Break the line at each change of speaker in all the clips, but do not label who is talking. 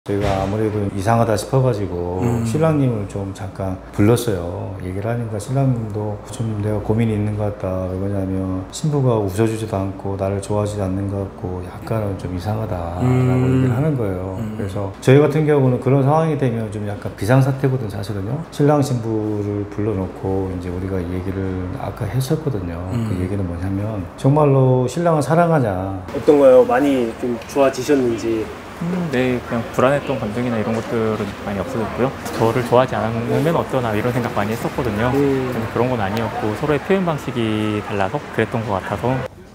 저희가 아무래도 이상하다 싶어가지고 신랑님을 좀 잠깐 불렀어요. 얘기를 하니까 신랑님도 좀 내가 고민이 있는 것 같다. 왜 그러냐면 신부가 웃어주지도 않고 나를 좋아하지 않는 것 같고 약간은 좀 이상하다라고 얘기를 하는 거예요. 그래서 저희 같은 경우는 그런 상황이 되면 좀 약간 비상사태거든 사실은요. 신랑 신부를 불러놓고 이제 우리가 얘기를 아까 했었거든요. 그 얘기는 뭐냐면 정말로 신랑을 사랑하냐,
어떤가요? 많이 좀 좋아지셨는지.
네, 그냥 불안했던 감정이나 이런 것들은 많이 없어졌고요. 저를 좋아하지 않으면 어떠나 이런 생각 많이 했었거든요. 근데 그런 건 아니었고 서로의 표현 방식이 달라서 그랬던 것 같아서.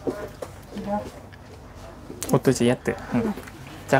어떠지, 야뜨? 짝.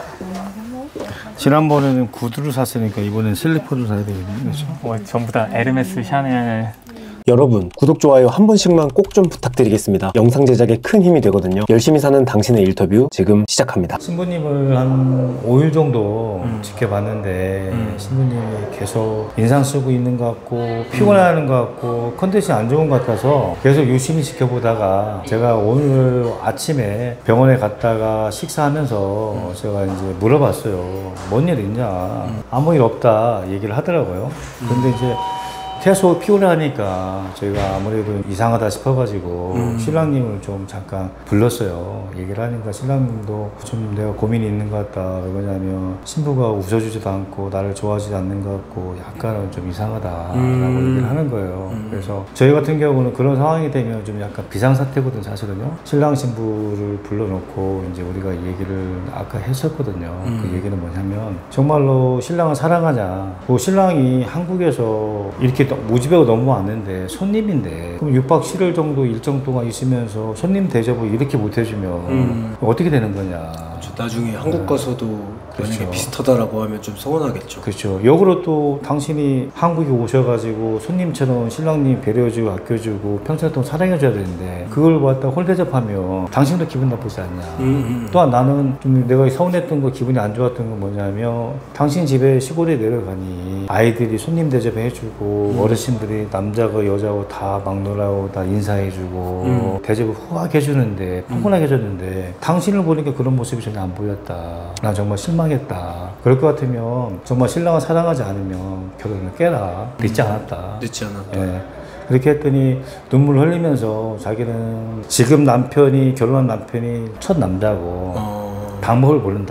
지난번에는 구두를 샀으니까 이번엔 슬리퍼를 사야 되거든요. 그렇죠?
전부 다 에르메스, 샤넬.
여러분, 구독, 좋아요 한 번씩만 꼭 좀 부탁드리겠습니다. 영상 제작에 큰 힘이 되거든요. 열심히 사는 당신의 인터뷰 지금 시작합니다.
신부님을 한 5일 정도 지켜봤는데 신부님이 계속 인상 쓰고 있는 것 같고 피곤해하는 것 같고 컨디션이 안 좋은 것 같아서 계속 유심히 지켜보다가 제가 오늘 아침에 병원에 갔다가 식사하면서 제가 이제 물어봤어요. 뭔 일 있냐? 아무 일 없다 얘기를 하더라고요. 근데 이제 계속 피곤해하니까 저희가 아무래도 이상하다 싶어가지고 신랑님을 좀 잠깐 불렀어요. 얘기를 하니까 신랑님도 좀 내가 고민이 있는 것 같다. 왜 그러냐면 신부가 웃어주지도 않고 나를 좋아하지 않는 것 같고 약간은 좀 이상하다라고 얘기를 하는 거예요. 그래서 저희 같은 경우는 그런 상황이 되면 좀 약간 비상사태거든 사실은요. 신랑 신부를 불러놓고 이제 우리가 얘기를 아까 했었거든요. 그 얘기는 뭐냐면 정말로 신랑을 사랑하냐. 그 신랑이 한국에서 이렇게 모집회가 너무 왔는데 손님인데 그럼 6박 7일 정도 일정 동안 있으면서 손님 대접을 이렇게 못 해주면 어떻게 되는 거냐.
나중에 한국 가서도 만약에
그렇죠.
비슷하다라고 하면 좀 서운하겠죠.
그렇죠. 역으로 또 당신이 한국에 오셔가지고 손님처럼 신랑님 배려해주고 아껴주고 평생 동안 사랑해줘야 되는데 그걸 갖다 홀대접하면 당신도 기분 나쁘지 않냐. 또한 나는 좀 내가 서운했던 거 기분이 안 좋았던 건 뭐냐면 당신 집에 시골에 내려가니 아이들이 손님 대접해주고 어르신들이 남자고 여자고 다 막노라고 다 인사해주고 대접을 후하게 해주는데 포근하게 해줬는데 당신을 보니까 그런 모습이 전혀 안 보였다. 난 정말 실망했다. 그럴 것 같으면 정말 신랑을 사랑하지 않으면 결혼을 깨라. 늦지 않았다.
늦지 않았다.
예. 그렇게 했더니 눈물 흘리면서 자기는 지금 남편이 결혼한 남편이 첫 남자고 방법을 모른다.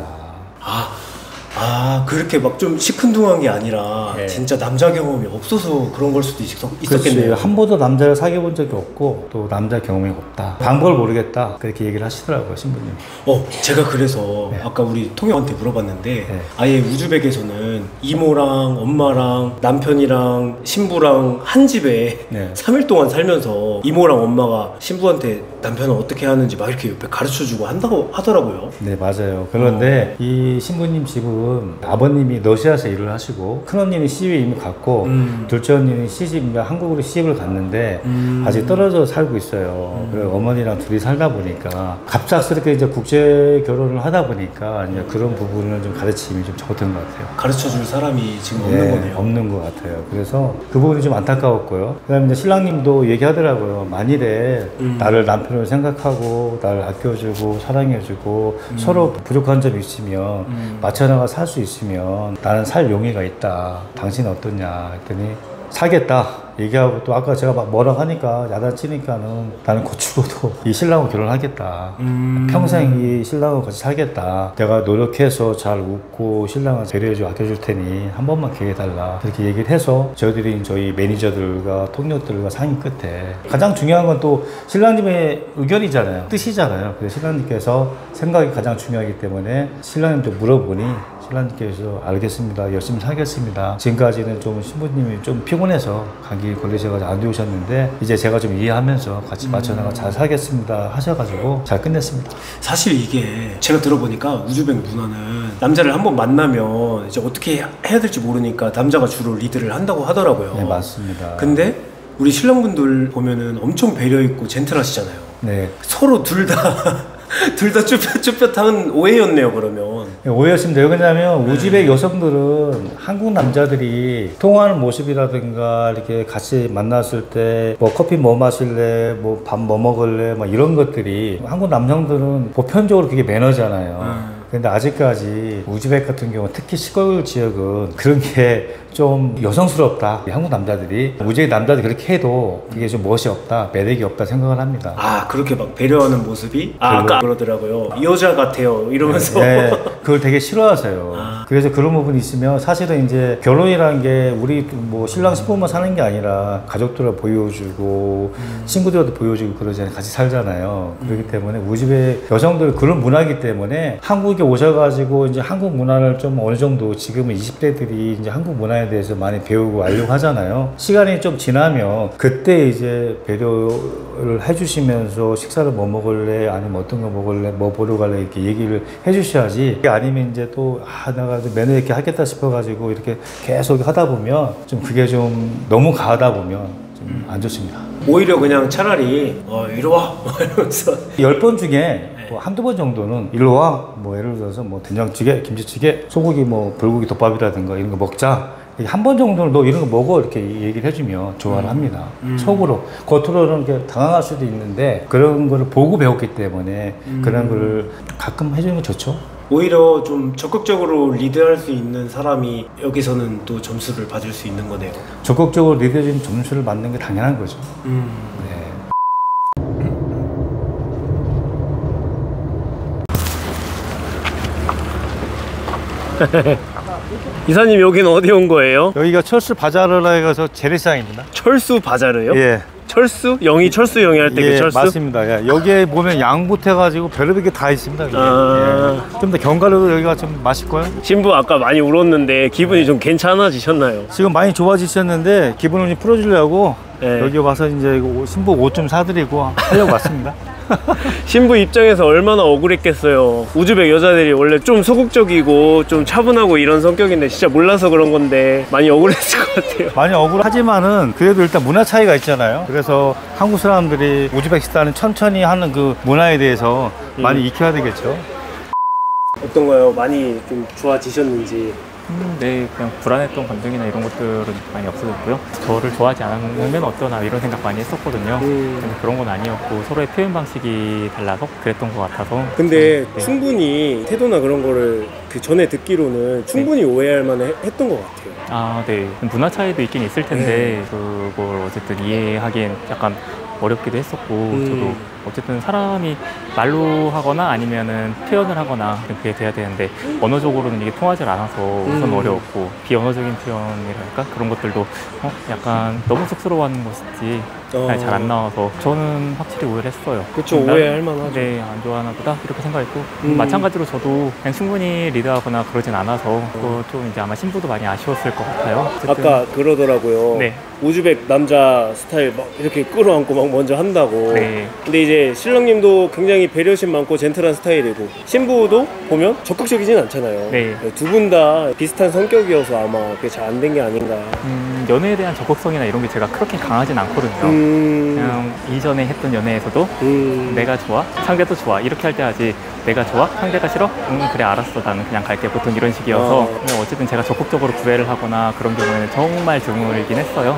그렇게 막 좀 시큰둥한 게 아니라
네.
진짜 남자 경험이 없어서 그런 걸 수도 있었겠네요.
그렇지. 한 번도 남자를 사귀어 본 적이 없고 또 남자 경험이 없다. 방법을 모르겠다. 그렇게 얘기를 하시더라고요, 신부님.
제가 그래서 아까 우리 통역한테 물어봤는데 아예 우즈벡에서는 이모랑 엄마랑 남편이랑 신부랑 한 집에 3일 동안 살면서 이모랑 엄마가 신부한테 남편은 어떻게 하는지 막 이렇게 옆에 가르쳐주고 한다고 하더라고요.
네, 맞아요. 그런데 이 신부님 집은 아버님이 러시아에서 일을 하시고 큰언니는 시집에 이미 갔고 둘째 언니는 한국으로 시집을 갔는데 아직 떨어져 살고 있어요. 그리고 어머니랑 둘이 살다 보니까 갑작스럽게 이제 국제 결혼을 하다 보니까 이제 그런 부분을 좀 가르침이 좀 적었던 것 같아요.
가르쳐줄 사람이 지금 없는 거네요.
없는 것 같아요. 그래서 그 부분이 좀 안타까웠고요. 그 다음에 이제 신랑님도 얘기하더라고요. 만일에 나를 남편으로 생각하고 나를 아껴주고 사랑해주고 서로 부족한 점이 있으면 맞춰나가 살 수 있으면 나는 살 용의가 있다. 당신은 어떠냐 했더니 사겠다 얘기하고 또 아까 제가 막 뭐라 하니까 야단치니까는 나는 곧 죽어도 이 신랑하고 결혼하겠다. 평생 이 신랑하고 같이 살겠다. 내가 노력해서 잘 웃고 신랑을 배려해주고 아껴줄 테니 한 번만 기회 달라. 그렇게 얘기를 해서 저희 매니저들과 통역들과 상의 끝에 가장 중요한 건 또 신랑님의 의견이잖아요. 뜻이잖아요. 그래서 신랑님께서 생각이 가장 중요하기 때문에 신랑님도 물어보니 신랑님께서 알겠습니다. 열심히 살겠습니다. 지금까지는 좀 신부님이 좀 피곤해서 감기 걸리셔가지고 안 좋으셨는데 이제 제가 좀 이해하면서 같이 맞춰나가 잘 살겠습니다 하셔가지고 잘 끝냈습니다.
사실 이게 제가 들어보니까 우즈벡 문화는 남자를 한번 만나면 이제 어떻게 해야 될지 모르니까 남자가 주로 리드를 한다고 하더라고요.
네, 맞습니다.
근데 우리 신랑분들 보면은 엄청 배려 있고 젠틀하시잖아요.
네.
서로 둘 다 쭈뼛쭈뼛한 오해였네요. 그러면
오해였습니다. 왜 그러냐면 우즈벡 여성들은 한국 남자들이 통화하는 모습이라든가 이렇게 같이 만났을 때 뭐 커피 뭐 마실래, 뭐 밥 뭐 먹을래, 막 이런 것들이 한국 남성들은 보편적으로 그게 매너잖아요. 근데 아직까지 우즈벡 같은 경우 특히 시골 지역은 그런 게 좀 여성스럽다. 한국 남자들이 우즈벡 남자들이 그렇게 해도 그게 좀 멋이 없다, 매력이 없다 생각을 합니다.
아, 그렇게 막 배려하는 모습이 아까 그러더라고요. 이 여자 같아요 이러면서.
네, 그걸 되게 싫어하세요. 그래서 그런 부분이 있으면 사실은 이제 결혼이라는 게 우리 뭐 신랑 신부만 사는 게 아니라 가족들을 보여주고 친구들도 보여주고 그러잖아요. 같이 살잖아요. 그렇기 때문에 우즈벡 여성들 그런 문화이기 때문에 한국에 오셔가지고 이제 한국 문화를 좀 어느 정도 지금은 20대들이 이제 한국 문화에 대해서 많이 배우고 알려고 하잖아요. 시간이 좀 지나면 그때 이제 배려를 해주시면서 식사를 뭐 먹을래 아니면 어떤 거 먹을래 뭐 보러 갈래 이렇게 얘기를 해주셔야지. 아니면 이제 또 내가 매너 있게 하겠다 싶어가지고 이렇게 계속 하다 보면 좀 그게 좀 너무 가하다 보면 좀 안 좋습니다.
오히려 그냥 차라리 이리 와 이러면서
10번 중에 뭐 한두 번 정도는 일로 와, 뭐 예를 들어서 뭐 된장찌개, 김치찌개, 소고기 뭐 불고기 덮밥이라든가 이런 거 먹자. 한 번 정도는 너 이런 거 먹어 이렇게 얘기를 해주면 좋아를 합니다. 속으로. 겉으로는 이렇게 당황할 수도 있는데 그런 거를 보고 배웠기 때문에 그런 거를 가끔 해주는 게 좋죠.
오히려 좀 적극적으로 리드할 수 있는 사람이 여기서는 또 점수를 받을 수 있는 거네요.
적극적으로 리더진 점수를 받는 게 당연한 거죠. 네.
이사님 여기는 어디 온 거예요?
여기가 철수 바자르라 해서 재래시장입니다.
철수 바자르요?
예.
철수? 영희 철수 영희 할 때 그
예,
철수?
맞습니다. 예. 여기에 보면 양부터 해가지고 별의별 게 다 있습니다. 예. 좀 더 견과류도 여기가 좀 맛있고요.
신부 아까 많이 울었는데 기분이 좀 괜찮아지셨나요?
지금 많이 좋아지셨는데 기분을 좀 풀어주려고
예.
여기 와서 이제 신부 옷 좀 사드리고 하려고 왔습니다.
신부 입장에서 얼마나 억울했겠어요. 우즈벡 여자들이 원래 좀 소극적이고 좀 차분하고 이런 성격인데 진짜 몰라서 그런 건데 많이 억울했을 것 같아요.
많이 억울하지만은 그래도 일단 문화 차이가 있잖아요. 그래서 한국 사람들이 우즈벡 식단은 천천히 하는 그 문화에 대해서 많이 익혀야 되겠죠.
어떤가요? 많이 좀 좋아지셨는지.
네, 그냥 불안했던 감정이나 이런 것들은 많이 없어졌고요. 저를 좋아하지 않으면 어떠나 이런 생각 많이 했었거든요. 근데 그런 건 아니었고 서로의 표현 방식이 달라서 그랬던 것 같아서.
근데
네.
충분히 태도나 그런 거를 그 전에 듣기로는 충분히 오해할 만했던 것 같아요.
아, 네. 문화 차이도 있긴 있을 텐데 그걸 어쨌든 이해하기엔 약간 어렵기도 했었고 저도 어쨌든 사람이 말로 하거나 아니면은 표현을 하거나 그게 돼야 되는데 언어적으로는 이게 통하지 않아서 우선 어려웠고 비언어적인 표현이랄까 그런 것들도 약간 너무 쑥스러워하는 것이지 잘 안 나와서 저는 확실히 오해를 했어요.
그쵸, 오해할 만하죠.
네, 안 좋아하나 보다 이렇게 생각했고 마찬가지로 저도 그냥 충분히 리드하거나 그러진 않아서 좀 이제 아마 신부도 많이 아쉬웠을 것 같아요. 어쨌든
아까 그러더라고요.
네.
우즈벡 남자 스타일 막 이렇게 끌어안고 막 먼저 한다고.
네.
근데 이제 신랑님도 굉장히 배려심 많고 젠틀한 스타일이고 신부도 보면 적극적이진 않잖아요.
네.
두 분 다 비슷한 성격이어서 아마 그게 잘 안 된 게 아닌가.
연애에 대한 적극성이나 이런 게 제가 그렇게 강하진 않거든요. 그냥 이전에 했던 연애에서도 내가 좋아, 상대도 좋아 이렇게 할 때 하지 내가 좋아, 상대가 싫어? 그래 알았어 나는 그냥 갈게 보통 이런 식이어서 근데 어쨌든 제가 적극적으로 구애를 하거나 그런 경우에는 정말 드물긴 했어요.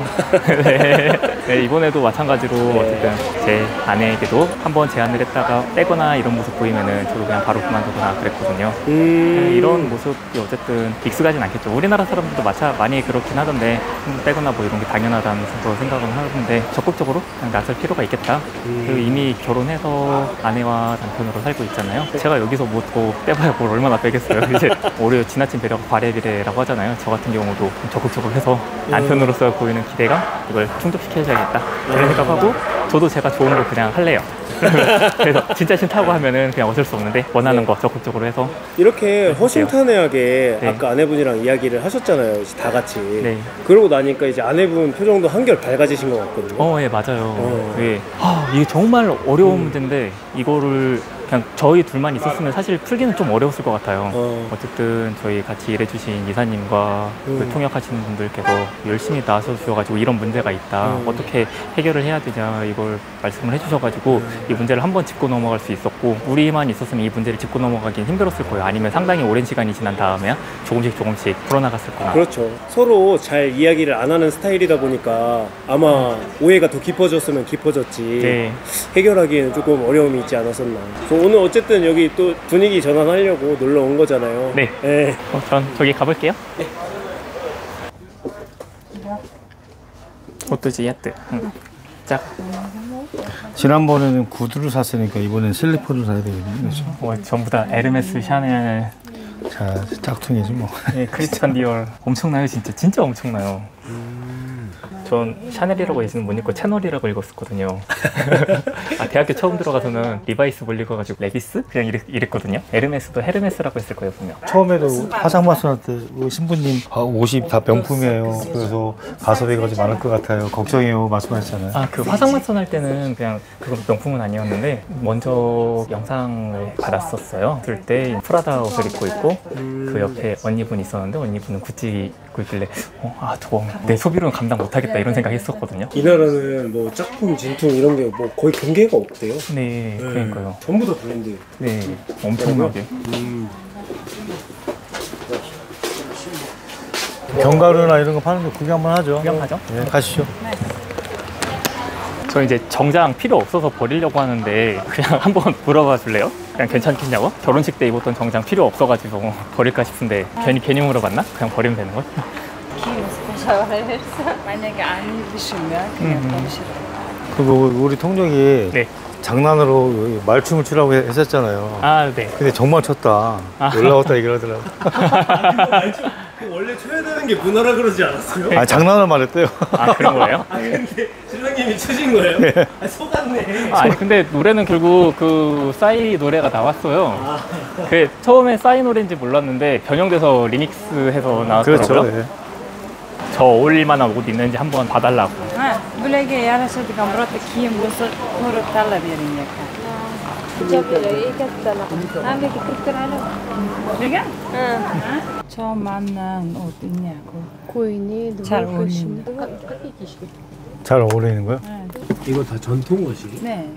네. 네, 이번에도 마찬가지로 어쨌든 제 아내에게도 한번 제안을 했다가 빼거나 이런 모습 보이면은 저도 그냥 바로 그만두거나 그랬거든요. 네, 이런 모습이 어쨌든 익숙하진 않겠죠. 우리나라 사람들도 많이 그렇긴 하던데 빼거나 뭐 이런 게 당연하다는 생각은 하는데 적극적으로 그냥 나설 필요가 있겠다. 그리고 이미 결혼해서 아내와 남편으로 살고 있잖아요. 제가 여기서 뭐 더 빼봐야 뭘 얼마나 빼겠어요. 이제 오히려 지나친 배려가 과례비례라고 하잖아요. 저 같은 경우도 적극적으로 해서 남편으로서 보이는 기대감 이걸 충족시켜야겠다 이런 생각하고 저도 제가 좋은 걸 그냥 할래요. 그래서 진짜 싫다고 하면은 그냥 어쩔 수 없는데 원하는 거 적극적으로 해서
이렇게 허심탄회하게
네.
아까 아내분이랑 이야기를 하셨잖아요. 이제 다 같이.
네.
그러고 나니까 이제 아내분 표정도 한결 밝아지신 것 같거든요.
예, 맞아요. 예. 이게 정말 어려운 문제인데 이거를 그냥 저희 둘만 있었으면 사실 풀기는 좀 어려웠을 것 같아요. 어쨌든 저희 같이 일해주신 이사님과 그 통역하시는 분들께서 열심히 나서주셔가지고 이런 문제가 있다. 어떻게 해결을 해야 되냐 이걸 말씀을 해주셔가지고 이 문제를 한번 짚고 넘어갈 수 있었고 우리만 있었으면 이 문제를 짚고 넘어가긴 힘들었을 거예요. 아니면 상당히 오랜 시간이 지난 다음에 조금씩 풀어나갔을 거나.
그렇죠. 서로 잘 이야기를 안 하는 스타일이다 보니까 아마 오해가 더 깊어졌으면 깊어졌지.
네.
해결하기에는 조금 어려움이 있지 않았었나. 오늘 어쨌든 여기 또 분위기 전환하려고 놀러 온 거잖아요.
네.
네.
전 저기 가볼게요. 네. 옷도지 야트. 짝.
지난번에는 구두를 샀으니까 이번엔 슬리퍼를 사야 되거든요. 그렇죠?
전부 다 에르메스, 샤넬.
자, 짝퉁이지 뭐.
네, 크리스찬 디올. 엄청나요, 진짜 엄청나요. 전 샤넬이라고 예전에 못 읽고 채널이라고 읽었었거든요. 대학교 처음 들어가서는 리바이스 못 읽어가지고 레비스? 그냥 이랬거든요. 에르메스도 헤르메스라고 했을 거예요, 분명.
처음에도 화상마스한테 신부님 옷이 다 명품이에요. 그래서 가섭이가 좀 많을 것 같아요. 걱정해요 말씀하셨잖아요.
그 화상마선 할 때는 그냥 그건 명품은 아니었는데 먼저 영상을 받았었어요. 그럴 때 프라다 옷을 입고 있고 그 옆에 언니분이 있었는데 언니분은 구찌 입고 있길래 저거 내 소비로는 감당 못하겠다 이런 생각 했었거든요.
이 나라는 뭐 짝퉁, 진퉁 이런 게 뭐 거의 경계가 없대요.
네, 그러니까요.
전부 다 브랜드.
네, 엄청나게.
견과류나 이런 거 파는 거 구경 한번 하죠.
구경하죠?
네, 가시죠.
저 이제 정장 필요 없어서 버리려고 하는데 그냥 한번 물어봐 줄래요? 그냥 괜찮겠냐고? 결혼식 때 입었던 정장 필요 없어가지고 버릴까 싶은데 괜히 물어봤나? 그냥 버리면 되는 거야?
만약에 안 입으시면 그냥 버리시라고.
그리고 우리 통역이
네.
장난으로 말춤을 추라고 했었잖아요.
네.
근데 정말 췄다. 올라왔다 이러더라고.
원래 쳐야 되는 게 문화라 그러지 않았어요?
장난을 말했대요.
그런 거예요?
근데 신랑님이 쳐신 거예요?
네.
속았네.
아니 근데 노래는 결국 그 싸이 노래가 나왔어요. 처음에 싸이 노래인지 몰랐는데 변형돼서 리믹스해서 나왔더라고요.
그렇죠. 네.
저 어울릴 만한 옷 있는지 한번 봐달라고.
블랙에 야라서도 감브라트 키엠 무슨 노릇 달라비리니까. 처음 만난 옷 있냐고.
고인이
잘 어울리는.
잘 어울리는 거요?
이거 다 전통 옷이에요?
네.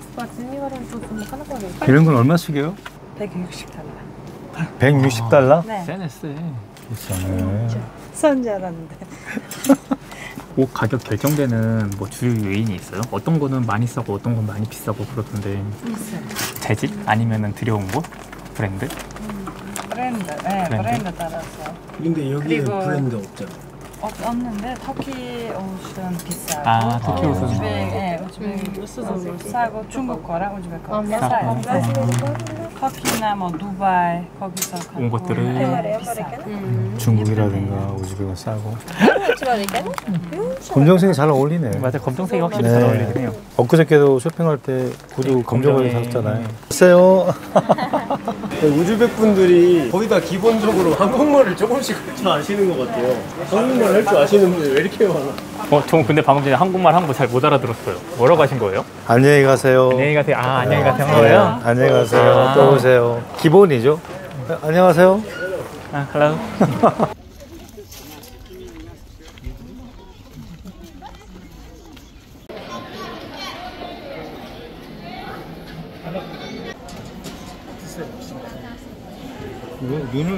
이런 건 얼마씩이에요?
160달러.
160달러?
네.
세네스.
비싸네.
선 잘하는데.
옷 가격 결정되는 뭐 주요 요인이 있어요? 어떤 거는 많이 싸고 어떤 건 많이 비싸고 그러던데.
있어요.
재질? 아니면은 들여온 곳? 브랜드?
브랜드. 네, 브랜드 따라서.
근데 여기는
그리고-
브랜드 없잖아.
없는데 터키 옷은 비싸고.
터키 옷은.
우즈벡 싸고 중국 거랑 우즈벡 거 싸요. 터키나 뭐 두바이 거기서
온 것들은
비싸고.
중국이라든가 우즈벡은 싸고. 검정색이 잘 어울리네.
맞아, 검정색이 확실히 잘 어울리긴 해요.
엊그저께도 쇼핑할 때 구두 검정을 샀잖아요. 글쎄요.
우즈벡 분들이 거의 다 기본적으로 한국말을 조금씩 할 줄 아시는 것 같아요. 한국말 할 줄 아시는 분들 왜 이렇게 많아?
저 근데 방금 전에 한국말 한 거 잘 못 알아들었어요. 뭐라고 하신 거예요?
안녕히 가세요.
안녕히 가세요. 안녕히 가세요 한 거예요?
안녕히 가세요. 또 오세요. 기본이죠. 안녕하세요.
hello.
눈을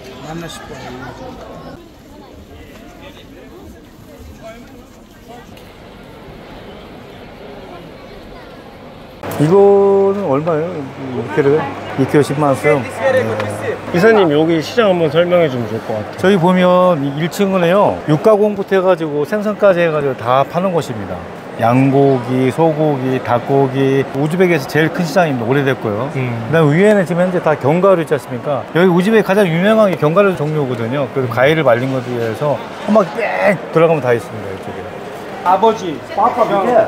이거는 얼마예요? 2kg에 10만 원 수요.
이사님 여기 시장 한번 설명해 주면 좋을 것 같아요.
저희 보면 1층은요 육가공부터 해가지고 생선까지 해가지고 다 파는 곳입니다. 양고기, 소고기, 닭고기. 우즈벡에서 제일 큰 시장입니다. 오래됐고요. 그다음 위에는 지금 현재 다 견과류 있지 않습니까? 여기 우즈벡 가장 유명한 게 견과류 종류거든요. 그래서 과일을 말린 것에 대해서 한 바퀴 뺑 들어가면 다 있습니다. 이쪽에.
아버지, 파파 밑에.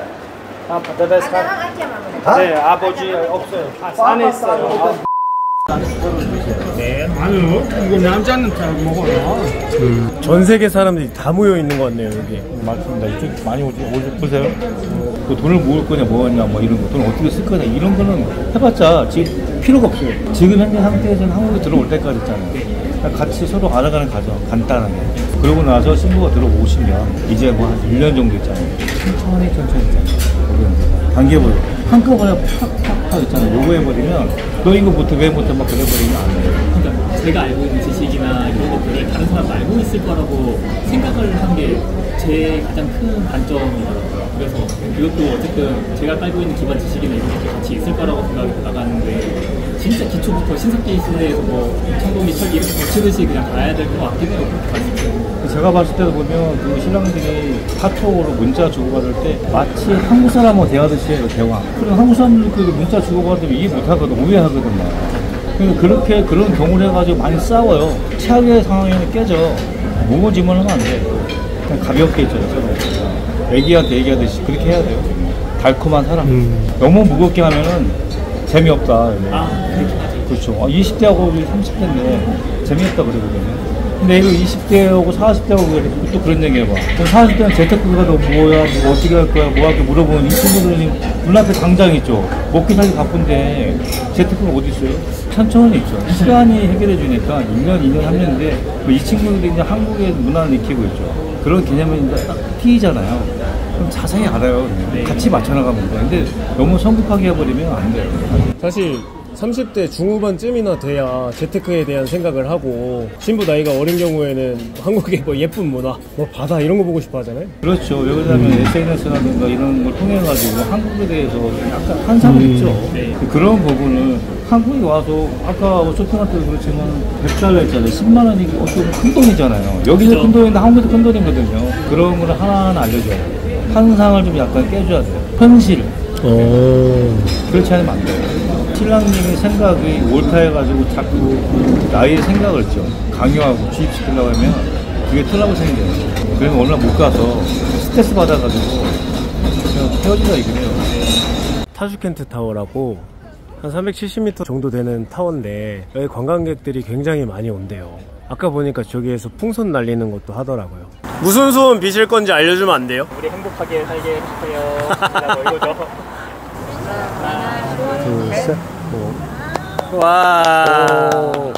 네, 아버지 없어요. 산에 있어요.
아니요, 이거 남자는 다 먹어요.
전 세계 사람들이 다 모여 있는 것 같네요 여기.
맞습니다. 이쪽 많이 보세요. 그 돈을 모을 거냐 뭐냐 뭐 이런 거, 돈을 어떻게 쓸 거냐 이런 거는 해봤자 지금 필요가 없어요. 지금 현재 상태에서는 한국에 들어올 때까지 있잖아요. 같이 서로 알아가는 과정, 간단하게. 그러고 나서 신부가 들어오시면 이제 뭐 한 1년 정도 있잖아요. 천천히 있잖아요. 단계별로 한꺼번에 팍팍팍 있잖아요. 요거 해버리면 너 이거 못해 왜 못해 막 그래버리면 안 돼요. 그러니까
제가 알고 있는 지식이나 이런 것들을 다른 사람도 알고 있을 거라고 생각을 한 게 제 가장 큰 단점이더라고요. 그래서 이것도 어쨌든 제가 깔고 있는 기반 지식이나 이런 것도 같이 있을 거라고 생각이 나가는데 진짜 기초부터 신석기 시대에서 뭐 천공이 철기 이렇게 거치듯이 그냥 가야 될 것 같긴 해요. 그렇게 봤을 때.
제가 봤을 때도 보면 그 신랑들이 카톡으로 문자 주고받을 때 마치 한국 사람하고 대화하듯이 해요, 대화. 그럼 한국 사람들 그 문자 주고받으면 이해 못하거든, 오해하거든. 그러니까 그렇게 그런 경우를 해가지고 많이 싸워요. 최악의 상황에는 깨져. 무거워지면 하면 안 돼. 그냥 가볍게 있잖아요, 서로. 애기한테 얘기하듯이 그렇게 해야 돼요. 달콤한 사랑. 너무 무겁게 하면은 재미없다. 그렇죠. 20대하고 30대인데 재미없다 그러거든요. 근데 이거 20대하고 40대하고 또 그런 얘기 해봐. 40대는 재테크가 너 뭐야, 뭐 어떻게 할 거야, 뭐 할까 물어보면 이 친구들이 눈앞에 당장 있죠. 먹기 살기 바쁜데 재테크가 어디 있어요? 천천히 있죠. 시간이 해결해 주니까 1년, 2년, 3년인데 이 친구들이 이제 한국의 문화를 익히고 있죠. 그런 개념이 이제 딱 튀잖아요. 그럼 자세히 알아요. 같이 맞춰나가면 돼. 근데 너무 성급하게 해버리면 안 돼요.
사실 30대 중후반쯤이나 돼야 재테크에 대한 생각을 하고 신부 나이가 어린 경우에는 한국의 뭐 예쁜 문화, 뭐 바다 이런 거 보고 싶어 하잖아요.
그렇죠. 왜냐하면 SNS라든가 이런 걸 통해가지고 한국에 대해서 약간 환상이 있죠. 그런 부분은 한국에 와서 아까 쇼핑할 때도 그렇지만 100달러 했잖아요. 10만 원이 어떻게 보면 큰 돈이잖아요. 여기서 큰 돈인데 한국에도 큰 돈이거든요. 그런 걸 하나하나 알려줘야 돼요. 환상을 좀 약간 깨줘야 돼요. 현실. 그렇지 않으면 안 돼요. 신랑님의 생각이 옳다해가지고 자꾸 나의 생각을 좀 강요하고 주입시키려고 하면 그게 트러블 생겨요. 그러면 얼마 못 가서 스트레스 받아가지고 그냥 헤어지자 이거예요.
타슈켄트 타워라고 한 370m 정도 되는 타워인데 여기 관광객들이 굉장히 많이 온대요. 아까 보니까 저기에서 풍선 날리는 것도 하더라고요. 무슨 소원 비실 건지 알려주면 안 돼요?
우리 행복하게 살게 해주세요. 뭐 이거죠. 하나,
둘, 셋, 와.